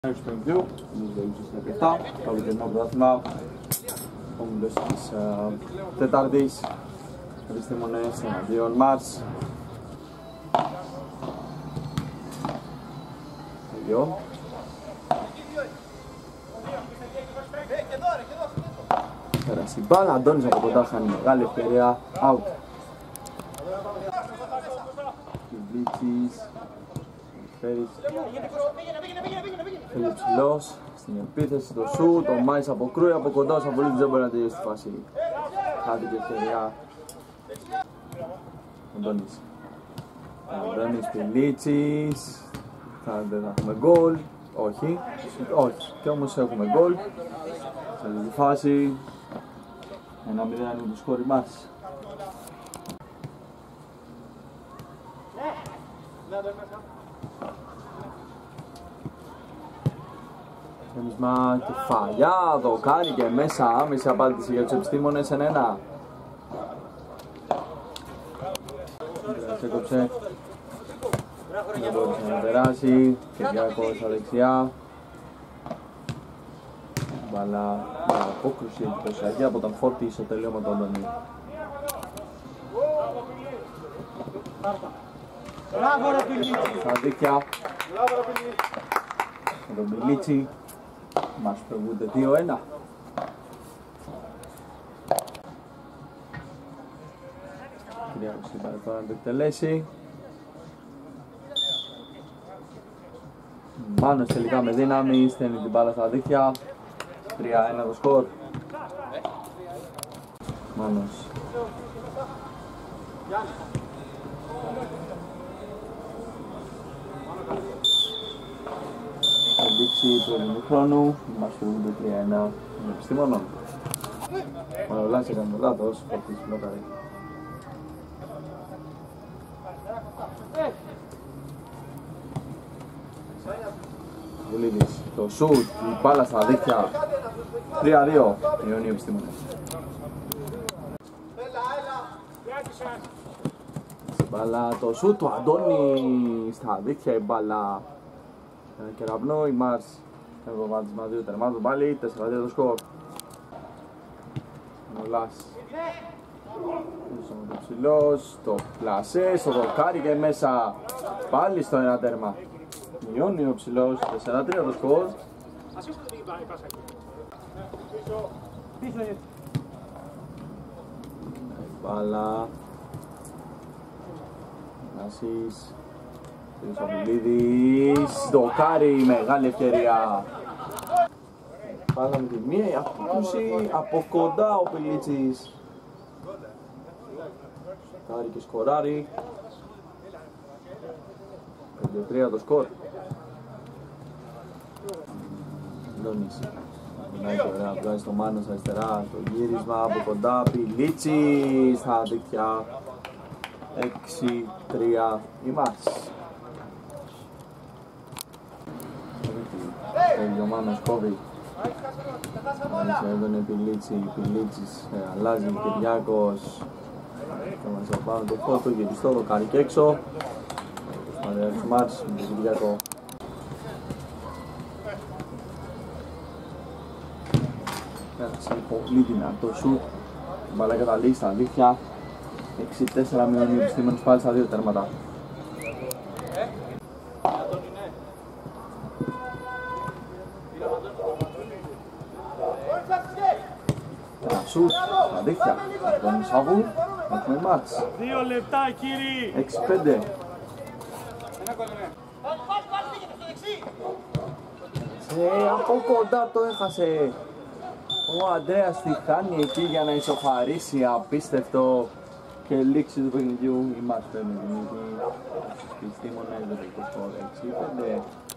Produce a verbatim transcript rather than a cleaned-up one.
Μέρος του παιχνιδιού, νομίζω το ύψος είναι επτά, καλοκαιρινό πρωτάθλημα, όμιλος της Τετάρτης, Επιστήμονες εναντίον Μάρς. Δύο. Πέρασε η μπάλα, Αντώνης από κοντά χάνει μεγάλη ευκαιρία, out. Κυβλίτσης, Φέρης, θέλει ψηλός, στην επίθεση το σου, το Μάης αποκρούει από κοντά, ο Σαμπολίτης δεν μπορεί να τελειώσει τη φάση. Χάθηκε ευκαιρία. Αντώνης. Αντώνης Πιλίτσης, θα, δεν θα έχουμε γκολ, όχι, όχι, και όμως έχουμε γκολ. Σε αυτή τη φάση, ένα μηδέν είναι το σκόρ μας. Θέμισμα κεφαλιά, το κάνει και μέσα άμεση απάντηση για τους επιστήμονες εν ένα. Έκοψε, δεν μπορούσε να περάσει, Κυριάκος στα δεξιά. Μπαλά, απόκρουση εντυπωσιακή από τον Φόρτη στο τελείωμα του Αντωνίου. Στα δίκτυα με τον Πιλίτσι μας προηγούνται δύο ένα. Κυριάκος είπα τώρα να το εκτελέσει. Μάνος τελικά με δύναμη, στέλνει την μπάλα στα δίκτυα. τρία ένα το σκορ. Μάνος. Λήξη του ελληνικού χρόνου, μας προηγούνται τρία ένα των επιστήμονων. Ο Λολάς έκανε το λάθος, Φορτής μπλόκαρε. Βουλίδης, το σουτ, η μπάλα στα δίκτυα. τρία δύο, μειώνει οι επιστήμονες. Μπάλα, το σουτ του Αντώνη στα δίκτυα, η μπάλα. Ένα κεραυνό, η Μάρς κάνει το βάδισμα δύο τερμάτων πάλι, τέσσερα δύο το σκορ. Νολάς. Το ψηλός, το πλασέ, στο δοκάρι και μέσα πάλι στο ένα τέρμα. Μειώνει ο ψηλός, τέσσερα τρία το σκορ. Μπάλα. Νάσης. Ο Σαβουλίδης, δοκάρι, μεγάλη ευκαιρία. Πάλα με τη μία, η απόκρουση, από κοντά ο Πιλίτσης. Δοκάρι και σκοράρι. πέντε τρία το σκορ. Αντώνης. Περνάει και ωραία, βγάζει στο Μάνος αριστερά, το γύρισμα από κοντά, Πιλίτσης στα δίκτυα. έξι τρία η Μάρς. Ο Μάνος κόβει. Σε έντονε Πιλίτσι, Πιλίτσης αλλάζει, Κυριάκος. Θα μας απάνω το φώτο, γυριστό, το κάνει και έξω. Μαρέα της Μάρς με τον Κυριάκο. Πέρασε πολύ δυνατό σουτ. Η μπάλα καταλήγει στα αλήθεια. έξι τέσσερα μειώνει οι επιστήμονες πάλι στα δύο τέρματα. Ένα σουτ, στα δίχτυα, τον Μισάβου, έχουμε μάτς. Δύο λεπτά κύριοι! έξι πέντε. Ε, από κοντά το έχασε. Ο Αντρέας τη χάνει εκεί για να ισοφαρίσει, απίστευτο. Και λήξη του παιχνιδιού, η Μάρς παίρνει την νίκη. Οι επιστήμονες δεν το σκορ έξι πέντε.